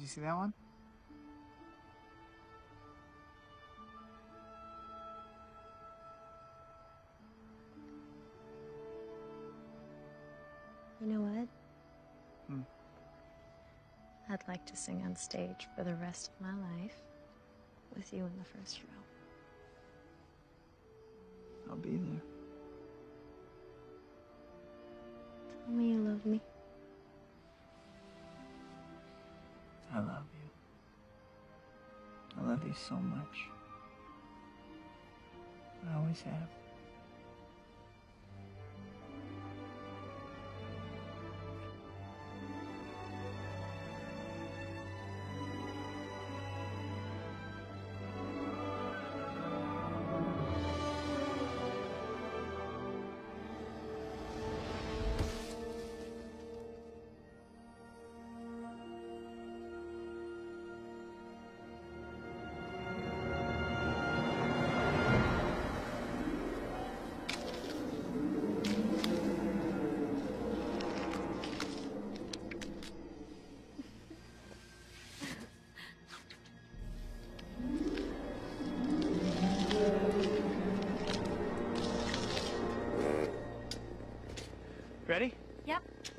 you see that one? You know what? Hmm. I'd like to sing on stage for the rest of my life with you in the first row. I'll be there. Tell me you love me. I love you. I love you so much. I always have. Ready? Yep.